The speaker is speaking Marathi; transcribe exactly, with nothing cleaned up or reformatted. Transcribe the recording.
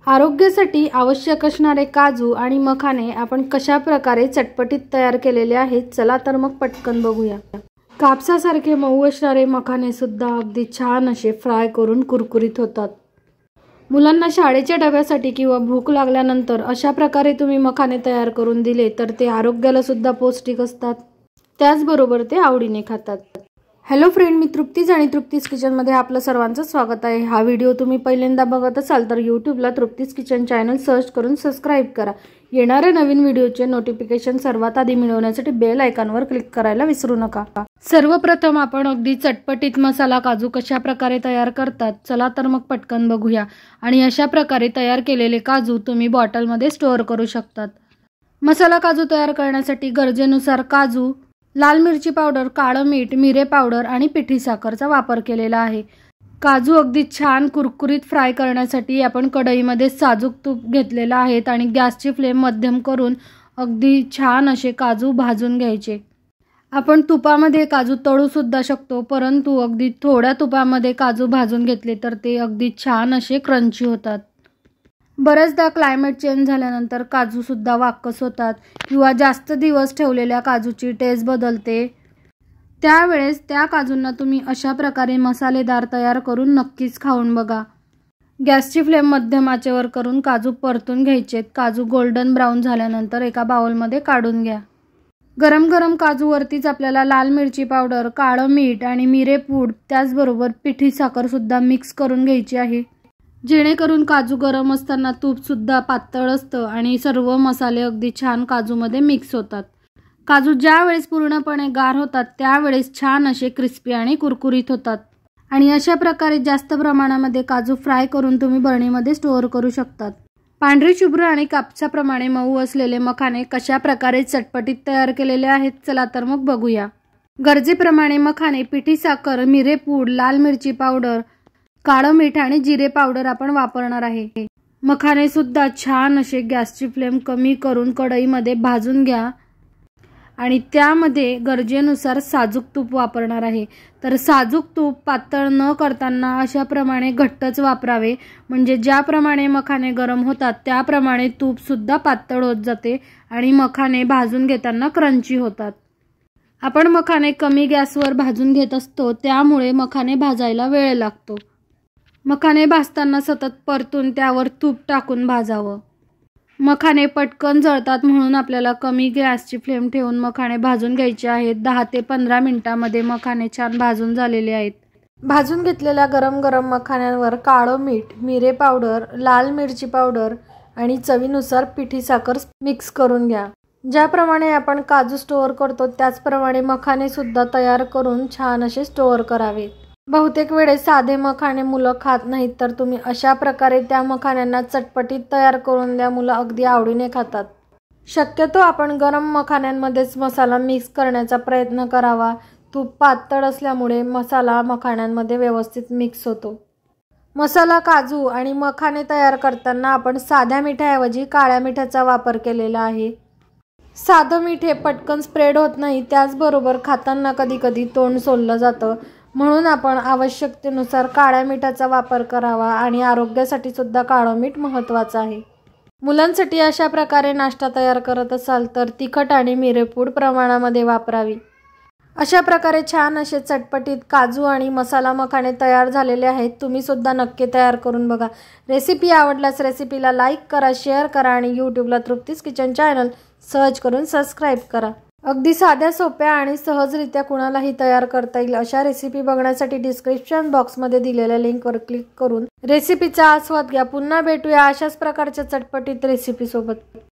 आरोग्यासाठी आवश्यक असणारे काजू आणि मखाने आपण कशा प्रकारे चटपटीत तयार केलेले आहेत, चला तर मग पटकन बघूया। कापसासारखे मऊ असणारे मखाने सुद्धा अगदी छान असे फ्राय करून कुरकुरीत होतात। मुलांना शाळेच्या डब्यासाठी किंवा भूक लागल्यानंतर अशा प्रकारे तुम्ही मखाने तयार करून दिले तर ते आरोग्याला सुद्धा पौष्टिक असतात, त्याचबरोबर ते आवडीने खातात। हॅलो फ्रेंड, मी तृप्तीज आणि तृप्तीज किचनमध्ये आपलं सर्वांचं स्वागत आहे। हा व्हिडिओ तुम्ही पहिल्यांदा बघत असाल तर यूट्यूबला तृप्तीज किचन चॅनल सर्च करून सबस्क्राइब करा। येणाऱ्या नवीन व्हिडिओचे नोटिफिकेशन सर्वात आधी मिळवण्यासाठी बेल आयकॉनवर क्लिक करायला विसरू नका। सर्वप्रथम आपण अगदी चटपटीत मसाला काजू कशा प्रकारे तयार करतात, चला तर मग पटकन बघूया। आणि अशा प्रकारे तयार केलेले काजू तुम्ही बॉटलमध्ये स्टोअर करू शकतात। मसाला काजू तयार करण्यासाठी गरजेनुसार काजू, लाल मिरची पावडर, काळं मीठ, मिरे पावडर आणि पिठी साखरचा वापर केलेला आहे। काजू अगदी छान कुरकुरीत फ्राय करण्यासाठी आपण कढईमध्ये साजूक तूप घेतलेला आहे आणि गॅसची फ्लेम मध्यम करून अगदी छान असे काजू भाजून घ्यायचे। आपण तुपामध्ये काजू तळू सुद्धा शकतो, परंतु अगदी थोड्या तुपामध्ये काजू भाजून घेतले तर ते अगदी छान असे क्रंची होतात। बरेचदा क्लायमेट चेंज झाल्यानंतर काजू सुद्धा वाक्कस होतात किंवा जास्त दिवस ठेवलेल्या काजूची टेस्ट बदलते, त्यावेळेस त्या काजूंना तुम्ही अशा प्रकारे मसालेदार तयार करून नक्कीच खाऊन बघा। गॅसची फ्लेम मध्यम आचेवर करून काजू परतून घ्यायचेत। काजू गोल्डन ब्राऊन झाल्यानंतर एका बाउलमध्ये काढून घ्या। गरम गरम काजूवरतीच आपल्याला लाल मिरची पावडर, काळं मीठ आणि मिरे पूड, त्याचबरोबर पिठी साखर सुद्धा मिक्स करून घ्यायची आहे, जेणेकरून काजू गरम असताना तूप सुद्धा पातळ असतं आणि सर्व मसाले अगदी छान काजूमध्ये मिक्स होतात। काजू ज्या वेळेस पूर्णपणे गार होतात त्यावेळेस छान असे क्रिस्पी आणि कुरकुरीत होतात। आणि अशा प्रकारे जास्त प्रमाणामध्ये काजू फ्राय करून तुम्ही बरणीमध्ये स्टोअर करू शकतात। पांढरी शुभ्र आणि कापसाप्रमाणे मऊ असलेले मखाने कशा प्रकारे चटपटीत तयार केलेले आहेत, चला तर मग बघूया। गरजेप्रमाणे मखाने, पिठी साखर, मिरे पूड, लाल मिरची पावडर, काळं मीठ आणि जिरे पावडर आपण वापरणार आहे। मखाने सुद्धा छान असे गॅसची फ्लेम कमी करून कढईमध्ये भाजून घ्या आणि त्यामध्ये गरजेनुसार साजूक तूप वापरणार आहे। तर साजूक तूप पातळ न करताना अशा प्रमाणे घट्टच वापरावे, म्हणजे ज्याप्रमाणे मखाने गरम होतात त्याप्रमाणे तूप सुद्धा पातळ होत जाते आणि मखाने भाजून घेताना क्रंची होतात। आपण मखाने कमी गॅसवर भाजून घेत असतो, त्यामुळे मखाने भाजायला वेळ लागतो। मखाने भाजताना सतत परतून त्यावर तूप टाकून भाजावं। मखाने पटकन जळतात म्हणून आपल्याला कमी गॅसची फ्लेम ठेवून मखाने भाजून घ्यायचे आहेत। दहा ते पंधरा मिनिटांमध्ये मखाने छान भाजून झालेले आहेत। भाजून घेतलेल्या गरम गरम मखान्यांवर काळं मीठ, मिरे पावडर, लाल मिरची पावडर आणि चवीनुसार पिठी साखर मिक्स करून घ्या। ज्याप्रमाणे आपण काजू स्टोअर करतो त्याचप्रमाणे मखाने सुद्धा तयार करून छान असे स्टोअर करावे। बहुतेक वेळेस साधे मखाने मुलं खात नाहीत, तर तुम्ही अशा प्रकारे त्या मखान्यांना चटपटीत तयार करून द्या, मुलं अगदी आवडीने खातात। शक्यतो आपण गरम मखान्यांमध्येच मसाला मिक्स करण्याचा प्रयत्न करावा। तूप पातळ असल्यामुळे मसाला मखाण्यांमध्ये व्यवस्थित मिक्स होतो। मसाला काजू आणि मखाने तयार करताना आपण साध्या मिठाऐवजी काळ्या मिठाचा वापर केलेला आहे। साधं मीठ हे पटकन स्प्रेड होत नाही, त्याचबरोबर खाताना कधी कधी तोंड सोललं जातं, म्हणून आपण आवश्यकतेनुसार काळ्या मिठाचा वापर करावा आणि आरोग्यासाठी सुद्धा काळं मीठ महत्त्वाचं आहे। मुलांसाठी अशा प्रकारे नाश्ता तयार करत असाल तर तिखट आणि मिरेपूड प्रमाणामध्ये वापरावी। अशा प्रकारे छान असे चटपटीत काजू आणि मसाला मखाने तयार झालेले आहेत। तुम्ही सुद्धा नक्की तयार करून बघा। रेसिपी आवडल्यास रेसिपीला लाईक करा, शेअर करा आणि यूट्यूबला तृप्तीज किचन चॅनल सर्च करून सबस्क्राईब करा। अगदी साध्या, सोप्या आणि सहजरित्या कुणालाही तयार करता येईल अशा रेसिपी बघण्यासाठी डिस्क्रिप्शन बॉक्समध्ये दिलेल्या लिंकवर क्लिक करून रेसिपीचा आस्वाद घ्या। पुन्हा भेटूया अशाच प्रकारच्या चटपटीत रेसिपी सोबत।